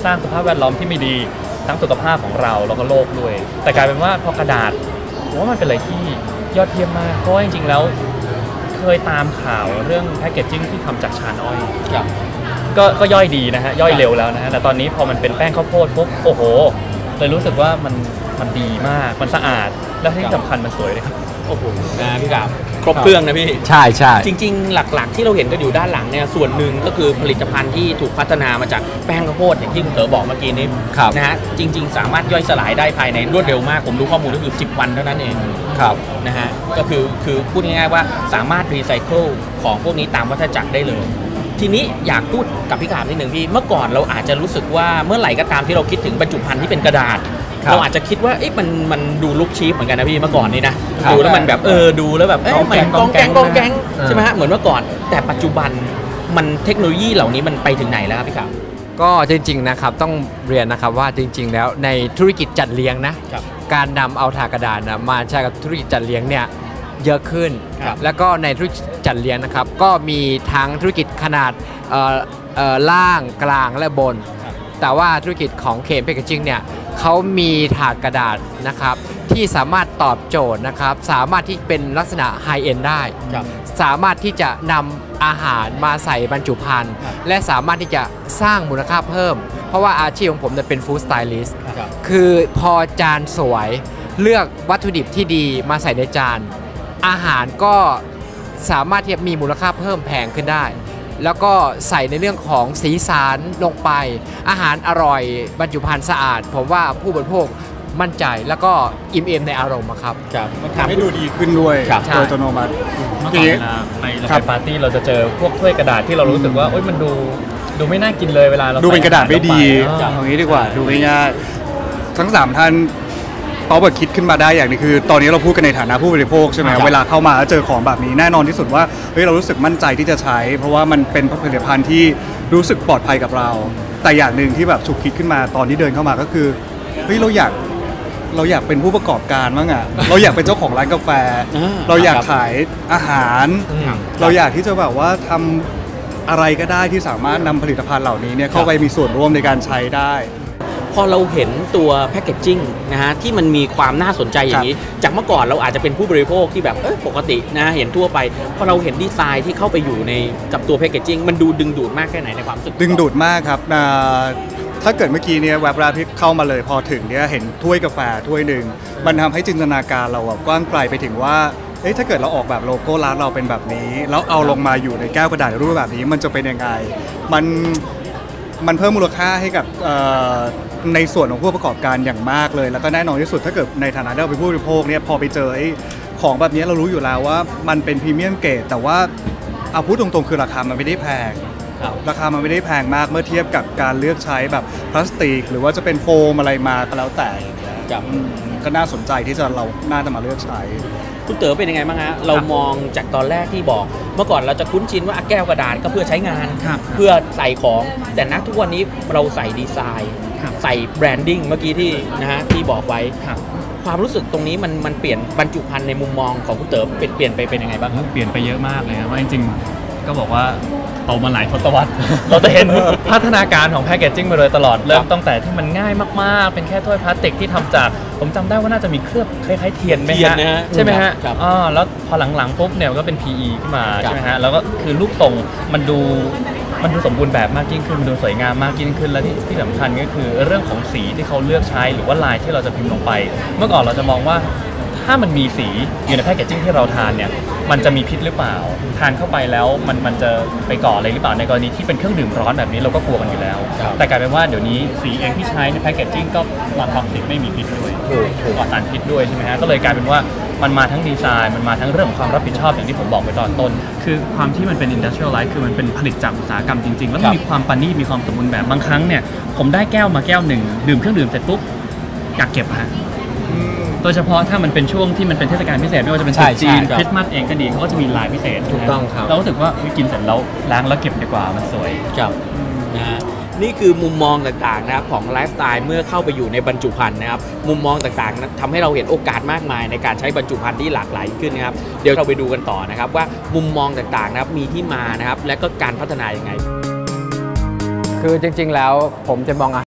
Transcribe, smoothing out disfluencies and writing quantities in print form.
สร้างสภาพแวดล้อมที่ไม่ดีทั้งสุขภาพของเราแล้วก็โลกด้วยแต่กลายเป็นว่าพอกระดาษผมว่ามันเป็นอะไรที่ยอดเยี่ยมมากเพราะจริงๆแล้วเคยตามข่าวเรื่องแพคเกจจิ้งที่ทำจากชานอ้อยก็ย่อยดีนะฮะย่อยเร็วแล้วนะฮะแต่ตอนนี้พอมันเป็นแป้งข้าวโพดปุ๊บโอ้โหเลยรู้สึกว่ามันดีมากมันสะอาดและที่สำคัญมันสวยเลยครับโอ้โหนะพี่กับครบเครื่องนะพี่ใช่ใช่จริงๆหลักๆที่เราเห็นก็อยู่ด้านหลังเนี่ยส่วนหนึ่งก็คือผลิตภัณฑ์ที่ถูกพัฒนามาจากแป้งข้าวโพดอย่างที่คุณเต๋อบอกเมื่อกี้นี้นะฮะจริงๆสามารถย่อยสลายได้ภายในรวดเร็วมากผมดูข้อมูลก็คือ10 วันเท่านั้นเองครับนะฮะก็คือพูดง่ายๆว่าสามารถรีไซเคิลของพวกนี้ตามวัฏจักรได้เลยทีนี้อยากพูดกับพี่ขามนิดหนึ่งพี่เมื่อก่อนเราอาจจะรู้สึกว่าเมื่อไหร่ก็ตามที่เราคิดถึงบรรจุภัณฑ์ที่เป็นกระดาษเราอาจจะคิดว่ามันดูลุกชีพเหมือนกันนะพี่เมื่อก่อนนี้นะดูแล้วมันแบบดูแล้วแบบมันกองแกงใช่ไหมฮะเหมือนเมื่อก่อนแต่ปัจจุบันมันเทคโนโลยีเหล่านี้มันไปถึงไหนแล้วครับพี่ขามก็จริงๆนะครับต้องเรียนนะครับว่าจริงๆแล้วในธุรกิจจัดเลี้ยงนะการนำเอาถาดกระดาษมาใช้กับธุรกิจจัดเลี้ยงเนี่ยเยอะขึ้นแล้วก็ในธุรกิจจัดเลี้ยงนะครับก็มีทั้งธุรกิจขนาดล่างกลางและบนแต่ว่าธุรกิจของเคมแพคเกจจิ้งเนี่ยเขามีถาดกระดาษนะครับที่สามารถตอบโจทย์นะครับสามารถที่เป็นลักษณะไฮเอนด์ได้สามารถที่จะนำอาหารมาใส่บรรจุภัณฑ์และสามารถที่จะสร้างมูลค่าเพิ่มเพราะว่าอาชีพของผมเป็นฟู้ดสไตลิสต์คือพอจานสวยเลือกวัตถุดิบที่ดีมาใส่ในจานอาหารก็สามารถที่จะมีมูลค่าเพิ่มแพงขึ้นได้แล้วก็ใส่ในเรื่องของสีสันลงไปอาหารอร่อยบรรจุภัณฑ์สะอาดผมว่าผู้บริโภคมั่นใจแล้วก็อิ่มเอมในอารมณ์ครับมันทำให้ดูดีขึ้นด้วยโดยอัตโนมัติเมื่อก่อนในปาร์ตี้เราจะเจอพวกถ้วยกระดาษที่เรารู้สึกว่าโอ๊ยมันดูไม่น่ากินเลยเวลาเราดูเป็นกระดาษไม่ดีอย่างนี้ดีกว่าดูง่ายๆทั้ง3ท่านเขาแบบคิดขึ้นมาได้อย่างนี้คือตอนนี้เราพูดกันในฐานะผู้บริโภคใช่ไหมเวลาเข้ามาแล้วเจอของแบบนี้แน่นอนที่สุดว่าเฮ้ยเรารู้สึกมั่นใจที่จะใช้เพราะว่ามันเป็นผลิตภัณฑ์ที่รู้สึกปลอดภัยกับเราแต่อย่างหนึ่งที่แบบฉุกคิดขึ้นมาตอนที่เดินเข้ามาก็คือเฮ้ยเราอยากเป็นผู้ประกอบการบ้างอ่ะเราอยากเป็นเจ้าของร้านกาแฟเราอยากขายอาหารเราอยากที่จะแบบว่าทำอะไรก็ได้ที่สามารถนำผลิตภัณฑ์เหล่านี้เนี่ยเข้าไปมีส่วนร่วมในการใช้ได้พอเราเห็นตัวแพคเกจจิ้งนะฮะที่มันมีความน่าสนใจอย่างนี้จากเมื่อก่อนเราอาจจะเป็นผู้บริโภคที่แบบปกตินะเห็นทั่วไปพอเราเห็นดีไซน์ที่เข้าไปอยู่ในกับตัวแพคเกจจิ้งมันดูดึงดูดมากแค่ไหนในความรู้สึกดึงดูดมากครับถ้าเกิดเมื่อกี้เนี่ยแวบแรกที่เข้ามาเลยพอถึงเนี่ยเห็นถ้วยกาแฟถ้วยหนึ่งมันทำให้จินตนาการเรากว้างไกลไปถึงว่าถ้าเกิดเราออกแบบโลโก้ร้านเราเป็นแบบนี้แล้วเอาลงมาอยู่ในแก้วกระดาษรูปแบบนี้มันจะเป็นยังไงมันเพิ่มมูลค่าให้กับในส่วนของผู้ประกอบการอย่างมากเลยแล้วก็แน่นอนที่สุดถ้าเกิดในฐานะเราเป็นผู้บริโภคเนี่ยพอไปเจอของแบบนี้เรารู้อยู่แล้วว่ามันเป็นพรีเมียมเกรดแต่ว่าเอาพูดตรงๆคือราคามันไม่ได้แพงราคามันไม่ได้แพงมากเมื่อเทียบกับการเลือกใช้แบบพลาสติกหรือว่าจะเป็นโฟมอะไรมาก็แล้วแต่ก็น่าสนใจที่เราน่าจะมาเลือกใช้คุณเต๋อเป็นยังไงบ้างฮะเรามองจากตอนแรกที่บอกเมื่อก่อนเราจะคุ้นชินว่าแก้วกระดาษก็เพื่อใช้งานเพื่อใส่ของแต่ณทุกวันนี้เราใส่ดีไซน์ใส่แบรนดิ้งเมื่อกี้ที่นะฮะที่บอกไว้ความรู้สึกตรงนี้มันเปลี่ยนบรรจุภัณฑ์ในมุมมองของคุณเต๋อเปลี่ยนไปเป็นยังไงบ้างเปลี่ยนไปเยอะมากเลยครับว่าจริงๆก็บอกว่าโตมาหลายทศวรรษเราจะเห็นพัฒนาการของแพคเกจจิ้งมาโดยตลอดเริ่มตั้งแต่ที่มันง่ายมากๆเป็นแค่ถ้วยพลาสติกที่ทำจากผมจำได้ว่าน่าจะมีเคลือบคล้ายๆเทียนไหมฮะใช่ไหมฮะแล้วพอหลังๆปุ๊บเนี่ยก็เป็น PE ขึ้นมาใช่ไหมฮะแล้วก็คือรูปทรงมันดูสมบูรณ์แบบมากยิ่งขึ้นมันดูสวยงามมากยิ่งขึ้นและที่สำคัญก็คือเรื่องของสีที่เขาเลือกใช้หรือว่าลายที่เราจะพิมพ์ลงไปเมื่อก่อนเราจะมองว่าถ้ามันมีสีอยู่ในแพคเกจจิ้งที่เราทานเนี่ยมันจะมีพิษหรือเปล่าทานเข้าไปแล้วมันจะไปก่ออะไรหรือเปล่าในกรณีที่เป็นเครื่องดื่มร้อนแบบนี้เราก็กลัวกันอยู่แล้วแต่กลายเป็นว่าเดี๋ยวนี้สีเองที่ใช้ในแพคเกจจิ้งก็ปลอดท็อกซิกไม่มีพิษด้วยปลอดสารพิษด้วยใช่ไหมฮะก็เลยกลายเป็นว่ามันมาทั้งดีไซน์มันมาทั้งเรื่องของความรับผิดชอบอย่างที่ผมบอกไปตอนต้นคือความที่มันเป็น industrialize คือมันเป็นผลิตจากอุตสาหกรรมจริงๆแล้วมีความปานีตมีความสมบูรณ์แบบบางครั้งเนี่ยผมได้แก้วมาแก้วหนึ่งดื่มเครื่องดื่มเสร็จปุ๊บอยากเก็บฮะโดยเฉพาะถ้ามันเป็นช่วงที่มันเป็นเทศกาลพิเศษไม่ว่าจะเป็นจีนคริสต์มาสเองก็ดีเขาก็จะมีลายพิเศษถูกต้องครับเรารู้สึกว่ากินเสร็จแล้วล้างแล้วเก็บดีกว่ามันสวยครับนะนี่คือมุมมองต่างๆนะครับของไลฟ์สไตล์เมื่อเข้าไปอยู่ในบรรจุภัณฑ์นะครับมุมมองต่างๆทำให้เราเห็นโอกาสมากมายในการใช้บรรจุภัณฑ์ที่หลากหลายขึ้นนะครับเดี๋ยวเราไปดูกันต่อนะครับว่ามุมมองต่างๆนะครับมีที่มานะครับและก็การพัฒนายังไงคือจริงๆแล้วผมจะมอง